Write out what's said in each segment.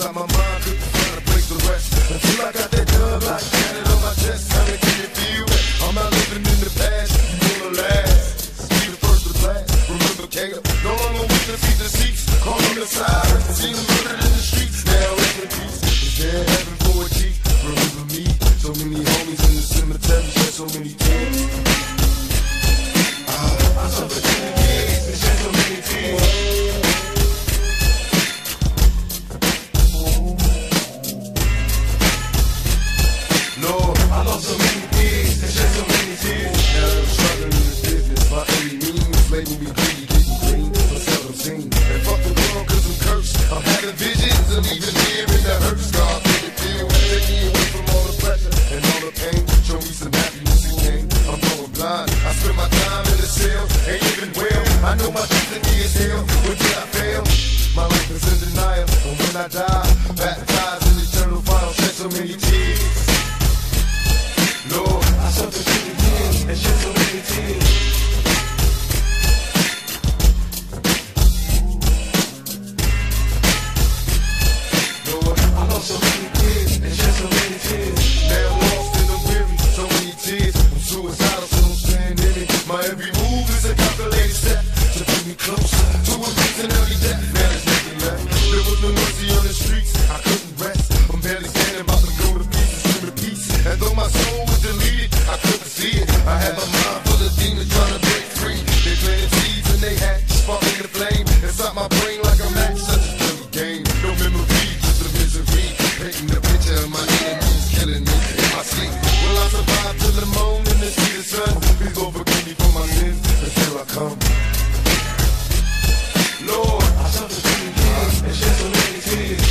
inside my mind, couldn't find a place to rest. Until I got that dub like tatted on my chest. How can you feel that? I'm not living in the past, you wanna last. Be the first to blast, remember Kato. No longer with the seats and seats, call on the side. See him murdered in the streets, now rest in peace. Is there heaven for a G? Remember me, so many homies in the cemetery, shed so many tears. I suffered in the years, and shed so many tears. Lord, I lost so many years, and shed so many tears. Now I'm struggling in this business, by any means, label me greedy, getting green, but seldom seen. And fuck the world, cause I'm cursed. I'm having visions of even here in the hurt scar. Take me away from all the pressure and all the pain. Show me some happiness again. I'm going blind. I spend my time in the cell, ain't living well. I know my destiny is hell. When did I fail? My life is in denial. And when I die, baptized in eternal fire, shed so many tears. Lord, I suffered through the years and shed so many tears. Lord, I lost so many years and shed so many tears. Now I'm lost and I'm weary, so many tears. I'm suicidal, so don't stand in it. My every move is a calculated step to bring me closer to a reason every day. Now there's nothing left. There was no mercy on the streets. I couldn't rest. I'm barely standing, about to go to pieces, scream to peace. And though my soul was deleted, I couldn't see it. I had my mind full of demons trying to break free. They planted seeds and they hatched, sparking the flame inside my brain like a match. Such a dirty game. No memory, just a misery. Painting the picture of my enemies killing me in my sleep. Will I survive till the morning to see the sun? Please Lord forgive me for my sins, and here I come. Lord, I suffered through the years and shed so many tears.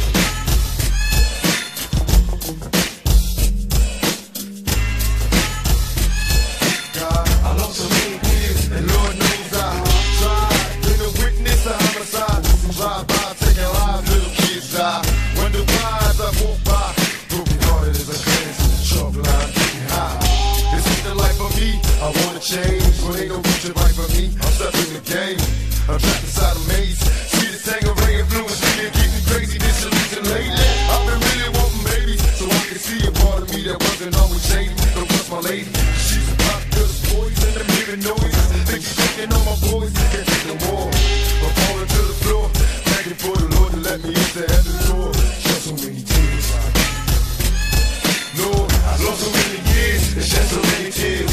God, I lost so many years, and Lord knows I tried. Been a witness to homicide. Drive by, taking lives, little kids die. Wonder why as I walk by, broken hearted as I glance in the chalk line, getting high. This ain't the life for me, I wanna change, but ain't no future right for me. I'm stuck in the game, I'm trapped inside a maze. See the Tangeray influence me and keep me crazy. This illusion lately, I've been really wanting babies, so I can see a part of me that wasn't always shady. Don't trust my lady, she's a pop girl, poison, I'm hearing noises. Think she's taking on my boys, can't take no more. I'm falling to the floor, begging for the Lord to let me into heaven's door. Shed so many tears. Lord, I lost so many years and shed so many tears.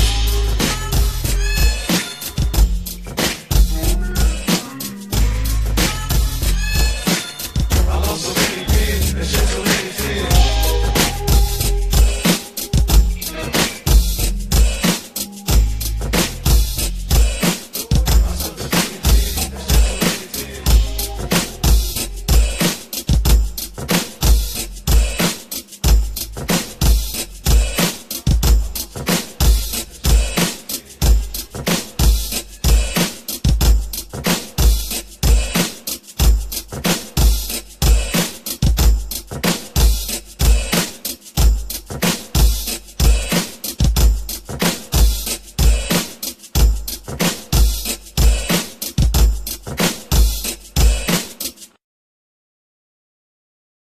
I lost so many years and shed so many tears.